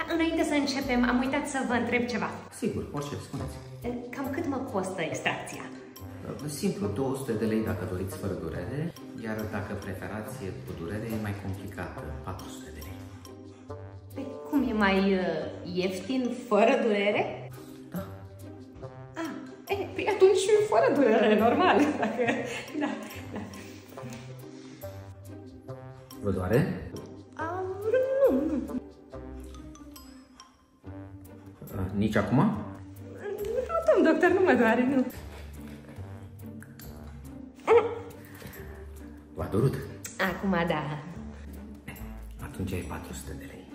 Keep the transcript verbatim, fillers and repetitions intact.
Înainte să începem, am uitat să vă întreb ceva. Sigur, orice, spuneți. Cam cât mă costă extracția? Simplu, două sute de lei dacă doriți fără durere, iar dacă preferați cu durere e mai complicat, patru sute de lei. Păi, cum e mai ieftin fără durere? Da. Ah, e, păi atunci fără durere, normal. Dacă... Da, da. Vă doare? Um, nu, nu. Nici acum? Nu, domn doctor, nu mă doare, nu. V-a durut? Acum da. Atunci ai patru sute de lei.